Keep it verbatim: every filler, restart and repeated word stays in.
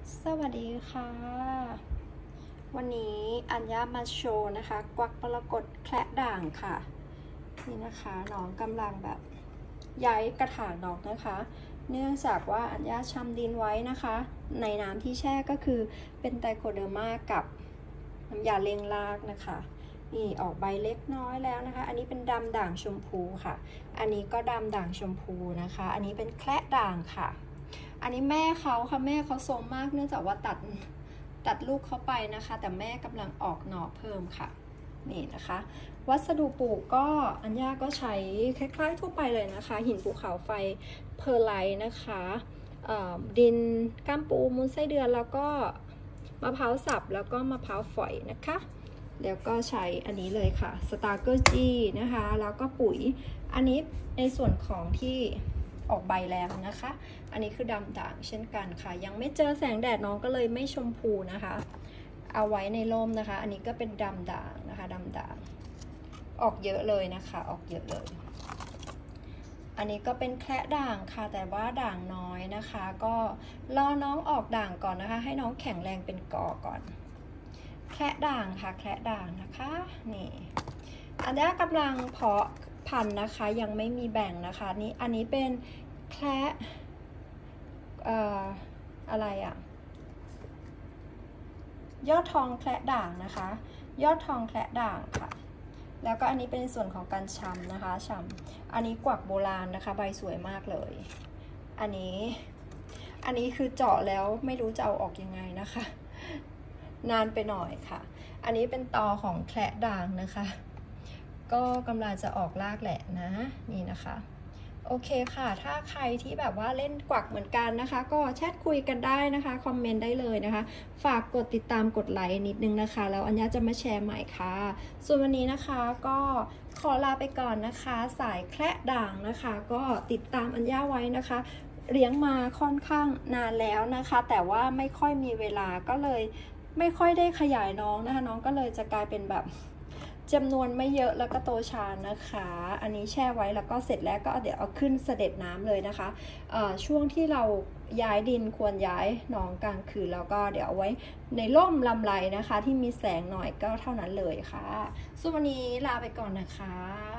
สวัสดีค่ะวันนี้อัญญามาโชว์นะคะกวักมรกตแคระด่างค่ะนี่นะคะน้องกำลังแบบย้ายกระถางดอกนะคะเนื่องจากว่าอัญญาชำดินไว้นะคะในน้ำที่แช่ก็คือเป็นไตโคเดอร์มากับน้ำยาเล้งรากนะคะนี่ออกใบเล็กน้อยแล้วนะคะอันนี้เป็นดำด่างชมพูค่ะอันนี้ก็ดำด่างชมพูนะคะอันนี้เป็นแคระด่างค่ะอันนี้แม่เขาค่ะแม่เขาโซมมากเนื่องจากว่าตัดตัดลูกเขาไปนะคะแต่แม่กำลังออกหน่อเพิ่มค่ะนี่นะคะวัสดุปลูกก็อัญญาก็ใช้คล้ายๆทั่วไปเลยนะคะหินภูเขาไฟเพอร์ไลท์นะคะดินก้ามปูมูลไส้เดือนแล้วก็มะพร้าวสับแล้วก็มะพร้าวฝอยนะคะแล้วก็ใช้อันนี้เลยค่ะสตาร์เกอร์จีนะคะแล้วก็ปุ๋ยอันนี้ในส่วนของที่ออกใบแล้วนะคะอันนี้คือดำด่างเช่นกันค่ะยังไม่เจอแสงแดดน้องก็เลยไม่ชมพูนะคะเอาไว้ในร่มนะคะอันนี้ก็เป็นดำด่างนะคะดำด่างออกเยอะเลยนะคะออกเยอะเลยอันนี้ก็เป็นแคระด่างค่ะแต่ว่าด่างน้อยนะคะก็รอน้องออกด่างก่อนนะคะให้น้องแข็งแรงเป็นกอก่อนแคระด่างค่ะแคระด่างนะคะนี่อันนี้กำลังเพาะพันธุ์นะคะยังไม่มีแบ่งนะคะนี่อันนี้เป็นแคระเอ่ออะไรอะยอดทองแคระด่างนะคะยอดทองแคระด่างค่ะแล้วก็อันนี้เป็นส่วนของการชำนะคะชำอันนี้กวักโบราณนะคะใบสวยมากเลยอันนี้อันนี้คือเจาะแล้วไม่รู้จะเอาออกยังไงนะคะนานไปหน่อยค่ะอันนี้เป็นตอของแคระด่างนะคะก็กำลังจะออกรากแหละนะนี่นะคะโอเคค่ะถ้าใครที่แบบว่าเล่นกวักเหมือนกันนะคะก็แชทคุยกันได้นะคะคอมเมนต์ได้เลยนะคะฝากกดติดตามกดไลค์นิดนึงนะคะแล้วอัญญาจะมาแชร์ใหม่ค่ะส่วนวันนี้นะคะก็ขอลาไปก่อนนะคะสายแคระด่างนะคะก็ติดตามอัญญาไว้นะคะเลี้ยงมาค่อนข้างนานแล้วนะคะแต่ว่าไม่ค่อยมีเวลาก็เลยไม่ค่อยได้ขยายน้องนะคะน้องก็เลยจะกลายเป็นแบบจำนวนไม่เยอะแล้วก็โตช้านะคะอันนี้แช่ไว้แล้วก็เสร็จแล้วก็เดี๋ยวเอาขึ้นเสด็จน้ำเลยนะคะช่วงที่เราย้ายดินควรย้ายน้องกลางคืนแล้วก็เดี๋ยวเอาไว้ในร่มลำไรนะคะที่มีแสงหน่อยก็เท่านั้นเลยค่ะส่วนวันนี้ลาไปก่อนนะคะ